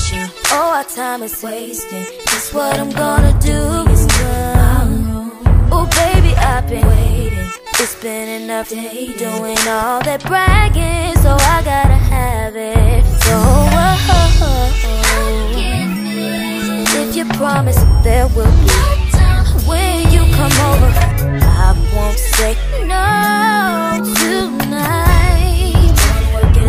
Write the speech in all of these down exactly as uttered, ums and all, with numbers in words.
situation. Oh, our time is wasting. Just what I'm gonna do is run. Oh, baby, I've been waiting. It's been enough day doing all that bragging, so I gotta have it. So, oh, if you promise there will be when you come over, I won't say no tonight. Woo.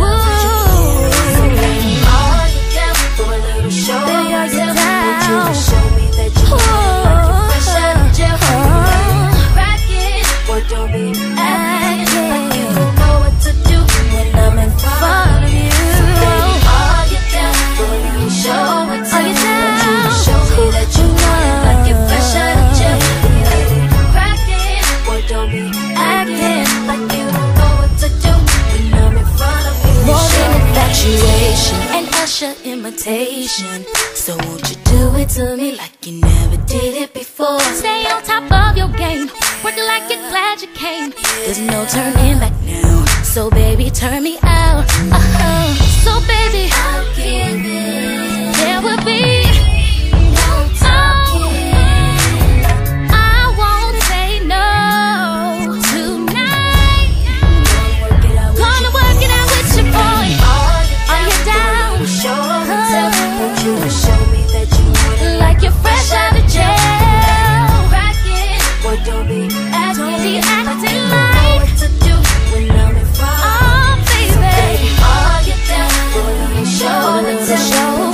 Are you down for a little show? Baby, are you down? Show me that you like it fresh out of jail. Rockin', boy, don't be acting like you don't know what to do when I'm in front of you. Are you down for a little show? Are you down? Show me that you like it fresh out of jail. Don't be acting like you don't know what to do when I'm in front of you. More than infatuation and usher imitation. So won't you do it to me like you never did it before? Stay on top of your game, working like you're glad you came. There's no turning back now, so baby turn me out. Uh-huh. So baby, I'll give it. There will be show me that you want it like you're fresh out of jail. Rockin', boy, don't be acting, don't be acting like what to do when I'm in front. Oh, baby, so baby, are you down for a little show?